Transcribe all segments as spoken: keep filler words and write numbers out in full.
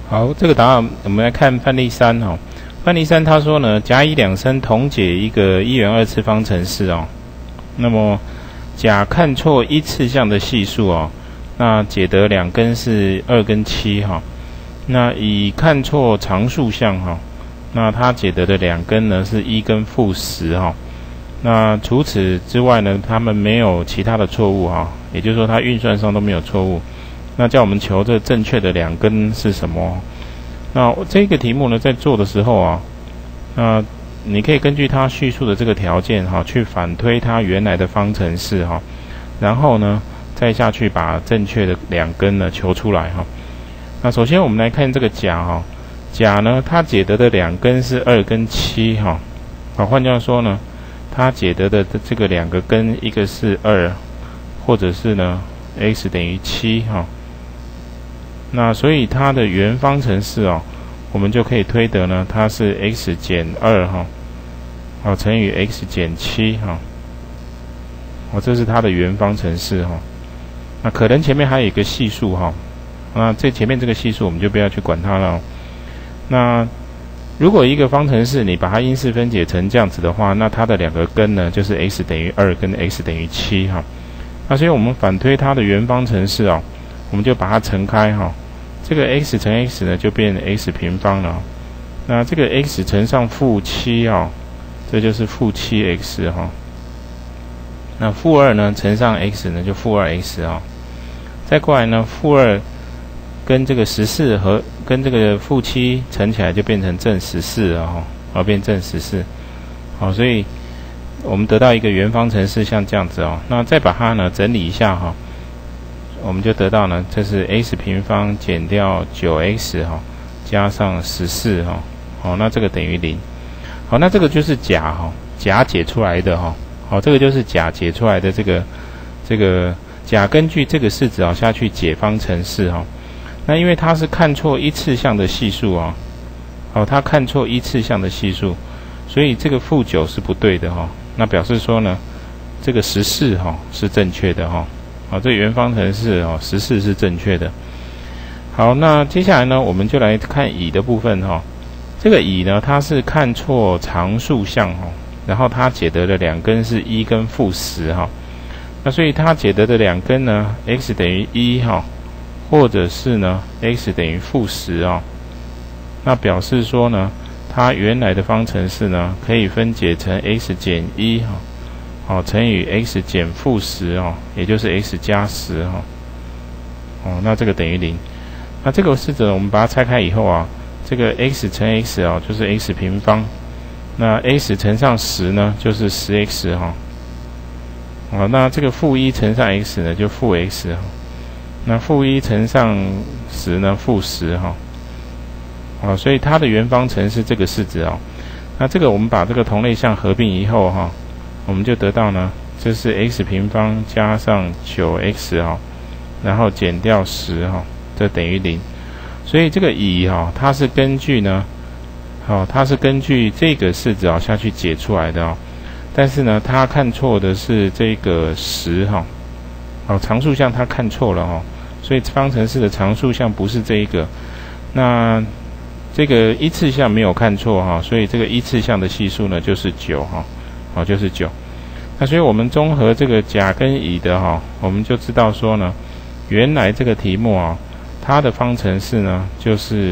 好，这个答案我们来看范例三哦。范例三他说呢，甲乙两生同解一个一元二次方程式哦。那么甲看错一次项的系数哦，那解得两根是二跟七哈、哦。那乙看错常数项哈、哦，那他解得的两根呢是一跟负十哈。那除此之外呢，他们没有其他的错误哈、哦，也就是说他运算上都没有错误。那叫我们求这正确的两根是什么？那这个题目呢，在做的时候啊，那你可以根据它叙述的这个条件哈、啊，去反推它原来的方程式哈、啊，然后呢，再下去把正确的两根呢求出来哈、啊。那首先我们来看这个甲哈、啊，甲呢，它解得的两根是二跟七哈，啊，换句话说呢，它解得的这个两个根，一个是二，或者是呢 x 等于七哈。那所以它的原方程式哦，我们就可以推得呢，它是 x 减二哈，好乘以 x 减七哈，哦，这是它的原方程式哈。那可能前面还有一个系数哈，那这前面这个系数我们就不要去管它了、哦。那如果一个方程式你把它因式分解成这样子的话，那它的两个根呢就是 x 等于二跟 x 等于七哈。那所以我们反推它的原方程式哦。我们就把它乘开哈，这个 x 乘 x 呢就变 x 平方了。那这个 x 乘上负七啊，这就是负七 x 哈。那负二呢乘上 x 呢就负二 x 啊。再过来呢，负二跟这个十四和跟这个负七乘起来就变成正十四了哈，好变正十四。好，所以我们得到一个原方程式像这样子哦。那再把它呢整理一下哈。我们就得到呢，这是 x 平方减掉 九 x 哈，加上十四哈，好，那这个等于零。好，那这个就是甲哈，甲解出来的哈，好，这个就是甲解出来的这个这个甲根据这个式子啊下去解方程式哈。那因为它是看错一次项的系数啊，好，它看错一次项的系数，所以这个负九是不对的哈。那表示说呢，这个十四哈是正确的哈。好，这原方程式哦，十四是正确的。好，那接下来呢，我们就来看乙的部分哈、哦。这个乙呢，它是看错常数项哈、哦，然后它解得的两根是一跟负十哈。那所以它解得的两根呢 ，x 等于一哈，或者是呢 x 等于负十啊。那表示说呢，它原来的方程式呢，可以分解成 x 减一哈。好，乘以 x 减负十哦，也就是 x 加十哈。哦，那这个等于零。那这个式子我们把它拆开以后啊，这个 x 乘 x 哦，就是 x 平方。那 x 乘上十呢，就是十 x 哈。好，那这个负一乘上 x 呢，就负 x 哈。那负一乘上十呢，负十哈。好，所以它的原方程是这个式子哦。那这个我们把这个同类项合并以后哈。我们就得到呢，这是 x 平方加上 九 x 哈，然后减掉十哈，这等于零。所以这个乙哈，它是根据呢，好、哦，它是根据这个式子啊下去解出来的哦。但是呢，它看错的是这个十哈，哦，常数项它看错了哈，所以方程式的常数项不是这一个。那这个一次项没有看错哈，所以这个一次项的系数呢就是九哈。好，就是九。那所以我们综合这个甲跟乙的哈，我们就知道说呢，原来这个题目啊，它的方程式呢就是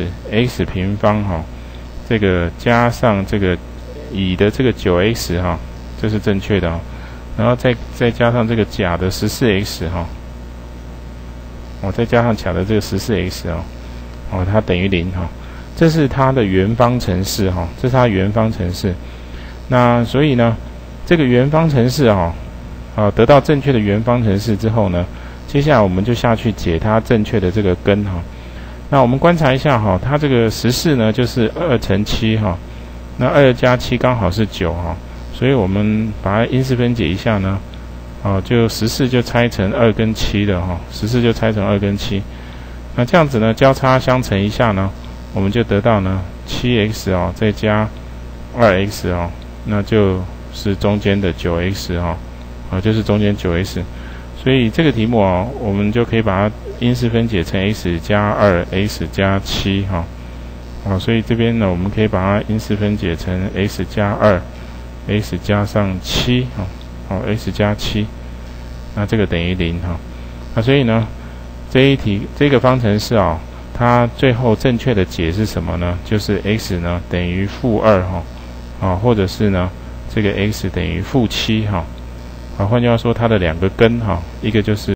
x 平方哈，这个加上这个乙的这个 九 x 哈，这是正确的哈，然后再再加上这个甲的 十四 x 哈，我再加上甲的这个 十四 x 哦，哦，它等于零哈，这是它的原方程式哈，这是它原方程式。那所以呢，这个原方程式啊，啊得到正确的原方程式之后呢，接下来我们就下去解它正确的这个根哈。那我们观察一下哈，它这个十四呢就是二乘七哈，那二加七刚好是九哈，所以我们把它因式分解一下呢，啊就十四就拆成二跟七的哈，十四就拆成二跟七。那这样子呢，交叉相乘一下呢，我们就得到呢 七 x 哦，再加二 x 哦。那就是中间的 九 x 哈、哦，啊，就是中间 九 x， 所以这个题目哦，我们就可以把它因式分解成 x 加二 x 加七哈。好，所以这边呢，我们可以把它因式分解成 x 加二 x 加上七哈。好 ，x 加七，那这个等于零哈。那所以呢，这一题这个方程式啊，它最后正确的解是什么呢？就是 x 呢等于负二哈，啊，或者是呢这个 x 等于负七哈。啊，换句话说，它的两个根哈，一个就是